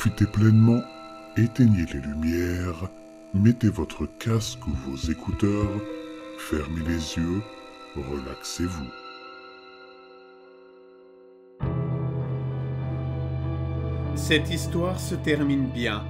Profitez pleinement, éteignez les lumières, mettez votre casque ou vos écouteurs, fermez les yeux, relaxez-vous. Cette histoire se termine bien.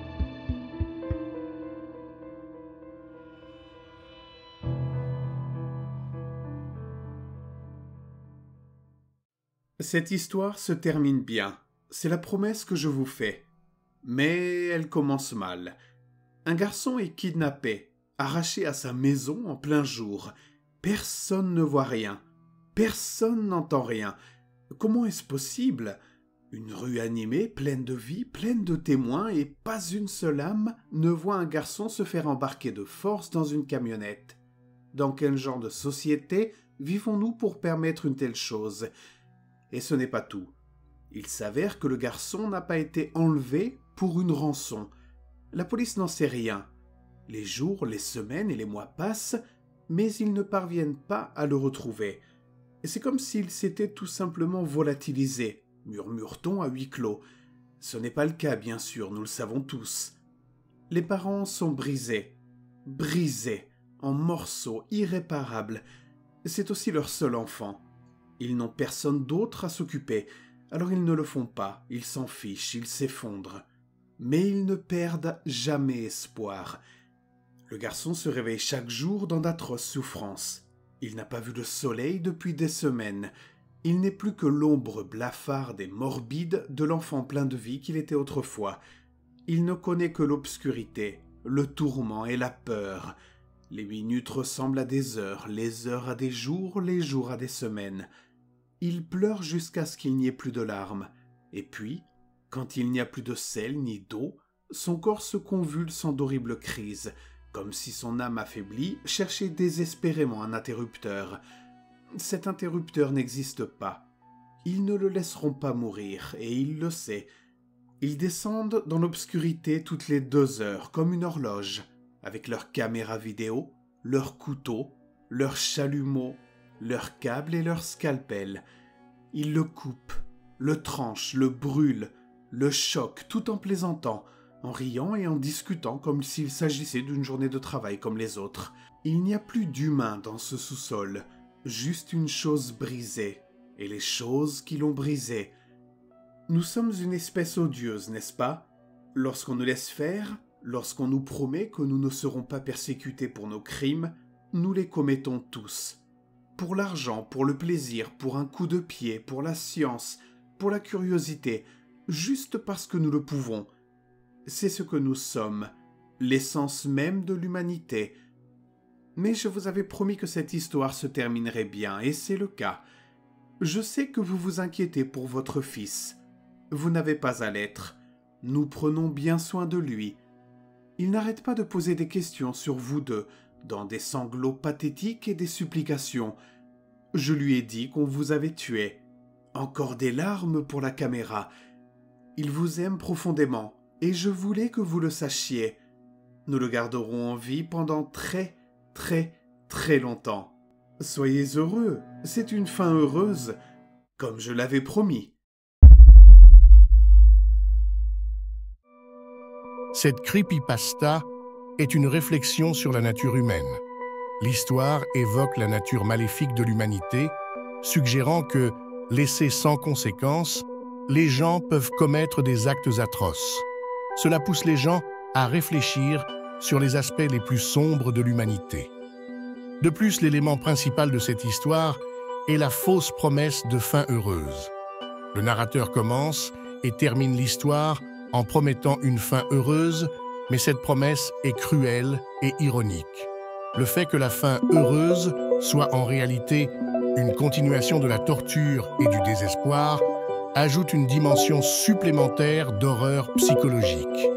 Cette histoire se termine bien. C'est la promesse que je vous fais. Mais elle commence mal. Un garçon est kidnappé, arraché à sa maison en plein jour. Personne ne voit rien. Personne n'entend rien. Comment est-ce possible ? Une rue animée, pleine de vie, pleine de témoins, et pas une seule âme ne voit un garçon se faire embarquer de force dans une camionnette. Dans quel genre de société vivons-nous pour permettre une telle chose ? Et ce n'est pas tout. Il s'avère que le garçon n'a pas été enlevé pour une rançon. La police n'en sait rien. Les jours, les semaines et les mois passent, mais ils ne parviennent pas à le retrouver. Et c'est comme s'il s'était tout simplement volatilisé, murmure-t-on à huis clos. Ce n'est pas le cas, bien sûr, nous le savons tous. Les parents sont brisés, en morceaux irréparables. C'est aussi leur seul enfant. Ils n'ont personne d'autre à s'occuper, alors ils ne le font pas, ils s'en fichent, ils s'effondrent. Mais ils ne perdent jamais espoir. Le garçon se réveille chaque jour dans d'atroces souffrances. Il n'a pas vu le soleil depuis des semaines. Il n'est plus que l'ombre blafarde et morbide de l'enfant plein de vie qu'il était autrefois. Il ne connaît que l'obscurité, le tourment et la peur. Les minutes ressemblent à des heures, les heures à des jours, les jours à des semaines. Il pleure jusqu'à ce qu'il n'y ait plus de larmes. Et puis, quand il n'y a plus de sel ni d'eau, son corps se convulse en d'horribles crises, comme si son âme affaiblie cherchait désespérément un interrupteur. Cet interrupteur n'existe pas. Ils ne le laisseront pas mourir, et il le sait. Ils descendent dans l'obscurité toutes les 2 heures, comme une horloge, avec leur caméra vidéo, leurs couteaux, leurs chalumeaux, leurs câbles et leurs scalpels. Ils le coupent, le tranchent, le brûlent, le choquent, tout en plaisantant, en riant et en discutant comme s'il s'agissait d'une journée de travail comme les autres. Il n'y a plus d'humain dans ce sous-sol, juste une chose brisée, et les choses qui l'ont brisée. Nous sommes une espèce odieuse, n'est-ce pas ? Lorsqu'on nous laisse faire, lorsqu'on nous promet que nous ne serons pas persécutés pour nos crimes, nous les commettons tous. Pour l'argent, pour le plaisir, pour un coup de pied, pour la science, pour la curiosité, juste parce que nous le pouvons. C'est ce que nous sommes, l'essence même de l'humanité. Mais je vous avais promis que cette histoire se terminerait bien, et c'est le cas. Je sais que vous vous inquiétez pour votre fils. Vous n'avez pas à l'être. Nous prenons bien soin de lui. Il n'arrête pas de poser des questions sur vous deux, dans des sanglots pathétiques et des supplications. Je lui ai dit qu'on vous avait tué. Encore des larmes pour la caméra. Il vous aime profondément, et je voulais que vous le sachiez. Nous le garderons en vie pendant très longtemps. Soyez heureux, c'est une fin heureuse, comme je l'avais promis. Cette creepypasta est une réflexion sur la nature humaine. L'histoire évoque la nature maléfique de l'humanité, suggérant que, laissés sans conséquence, les gens peuvent commettre des actes atroces. Cela pousse les gens à réfléchir sur les aspects les plus sombres de l'humanité. De plus, l'élément principal de cette histoire est la fausse promesse de fin heureuse. Le narrateur commence et termine l'histoire en promettant une fin heureuse, mais cette promesse est cruelle et ironique. Le fait que la fin heureuse soit en réalité une continuation de la torture et du désespoir ajoute une dimension supplémentaire d'horreur psychologique.